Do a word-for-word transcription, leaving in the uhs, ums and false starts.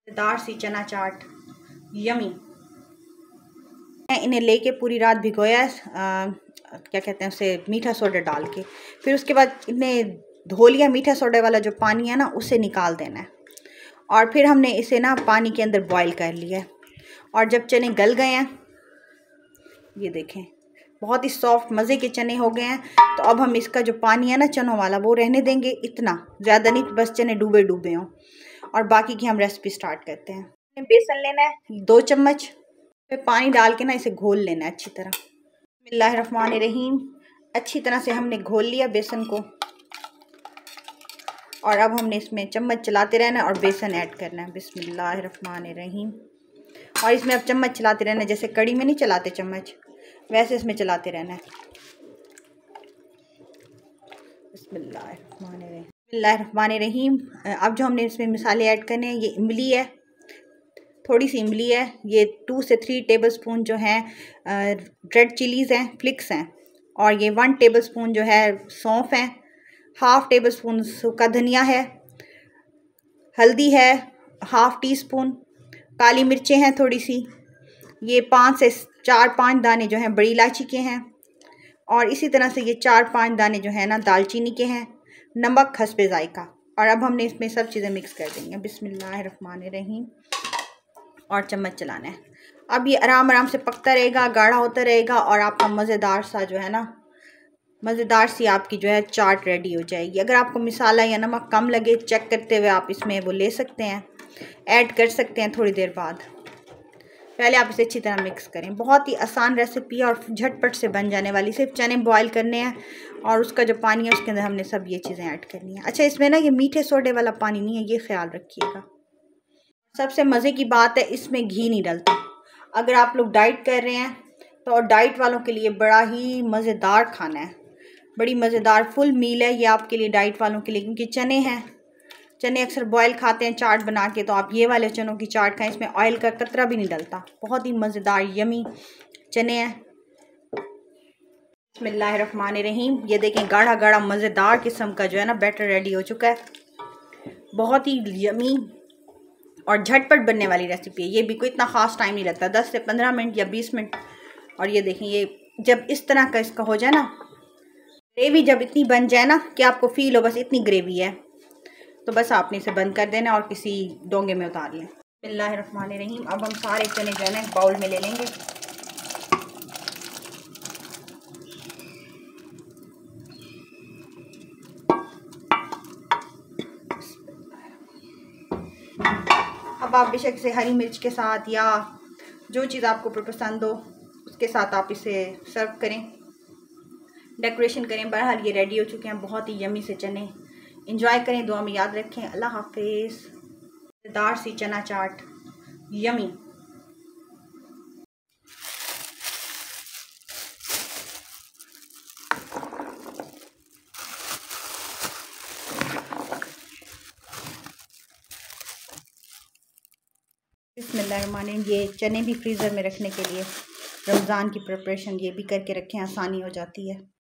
दार सी चना चाट यमी। इन्हें लेके पूरी रात भिगोया, क्या कहते हैं उसे, मीठा सोडा डाल के। फिर उसके बाद इन्हें धो लिया, मीठा सोडा वाला जो पानी है ना उसे निकाल देना है। और फिर हमने इसे ना पानी के अंदर बॉईल कर लिया है। और जब चने गल गए हैं, ये देखें बहुत ही सॉफ्ट मज़े के चने हो गए हैं। तो अब हम इसका जो पानी है ना चनों वाला वो रहने देंगे, इतना ज़्यादा नहीं, बस चने डूबे डूबे हों। और बाकी की हम रेसिपी स्टार्ट करते हैं। बेसन लेना है दो चम्मच, फिर पानी डाल के ना इसे घोल लेना है अच्छी तरह। बिस्मिल्लाहिर्रहमानिर्रहीम। अच्छी तरह से हमने घोल लिया बेसन को। और अब हमने इसमें चम्मच चलाते रहना है और बेसन ऐड करना है। बिस्मिल्लाहिर्रहमानिर्रहीम। और इसमें अब चम्मच चलाते रहना है, जैसे कड़ी में नहीं चलाते चम्मच, वैसे इसमें चलाते रहना है। बिस्मिल्लाहिर्रहमानिर्रहीम बिस्मिल्लाहिर्रहमानिर्रहीम। अब जो हमने इसमें मसाले ऐड करने हैं, ये इमली है, थोड़ी सी इमली है, ये टू से थ्री टेबलस्पून जो है रेड चिलीज़ हैं, फ्लिक्स हैं, और ये वन टेबलस्पून जो है सौंफ हैं, हाफ़ टेबल स्पून सूखा धनिया है, हल्दी है हाफ़ टी स्पून, काली मिर्चें हैं थोड़ी सी, ये पाँच से चार पाँच दाने जो हैं बड़ी इलायची के हैं, और इसी तरह से ये चार पाँच दाने जो है ना दालचीनी के हैं, नमक हस्बे ज़ायका। और अब हमने इसमें सब चीज़ें मिक्स कर देंगे। बिस्मिल्लाहिर्रहमानिर्रहीम। और चम्मच चलाना है। अब ये आराम आराम से पकता रहेगा, गाढ़ा होता रहेगा, और आपका मज़ेदार सा जो है ना, मज़ेदार सी आपकी जो है चाट रेडी हो जाएगी। अगर आपको मसाला या नमक कम लगे, चेक करते हुए आप इसमें वो ले सकते हैं, ऐड कर सकते हैं थोड़ी देर बाद। पहले आप इसे अच्छी तरह मिक्स करें। बहुत ही आसान रेसिपी है और झटपट से बन जाने वाली। सिर्फ चने बॉईल करने हैं और उसका जो पानी है उसके अंदर हमने सब ये चीज़ें ऐड करनी है। अच्छा, इसमें ना ये मीठे सोडे वाला पानी नहीं है, ये ख्याल रखिएगा। सबसे मज़े की बात है, इसमें घी नहीं डलता। अगर आप लोग डाइट कर रहे हैं तो, और डाइट वालों के लिए बड़ा ही मज़ेदार खाना है, बड़ी मज़ेदार फुल मील है ये आपके लिए, डाइट वालों के लिए। क्योंकि चने हैं, चने अक्सर बॉयल खाते हैं चाट बना के, तो आप ये वाले चनों की चाट खाएं, इसमें ऑयल का कतरा भी नहीं डलता। बहुत ही मज़ेदार यमी चने हैं। बिस्मिल्लाहिर्रहमानिर्रहीम। ये देखें गाढ़ा गाढ़ा मज़ेदार किस्म का जो है ना बैटर रेडी हो चुका है। बहुत ही यमी और झटपट बनने वाली रेसिपी है। ये भी कोई इतना ख़ास टाइम नहीं लगता, दस से पंद्रह मिनट या बीस मिनट। और ये देखें, ये जब इस तरह का इसका हो जाए ना, ग्रेवी जब इतनी बन जाए ना कि आपको फील हो बस इतनी ग्रेवी है, तो बस आपने इसे बंद कर देना और किसी डोंगे में उतार लें। बिस्मिल्लाहिर्रहमानिर्रहीम। अब हम सारे चने जो है ना बाउल में ले लेंगे। अब आप बेशक से हरी मिर्च के साथ या जो चीज़ आपको पसंद हो उसके साथ आप इसे सर्व करें, डेकोरेशन करें। बहरहाल ये रेडी हो चुके हैं बहुत ही यमी से चने। इंजॉय करें, दुआ में याद रखें। अल्लाह हाफिज़। दार सी चना चाट यमी। बिस्मिल्लाहिर्रहमानिर्रहीम। ये चने भी फ्रीज़र में रखने के लिए रमज़ान की प्रिपरेशन ये भी करके रखें, आसानी हो जाती है।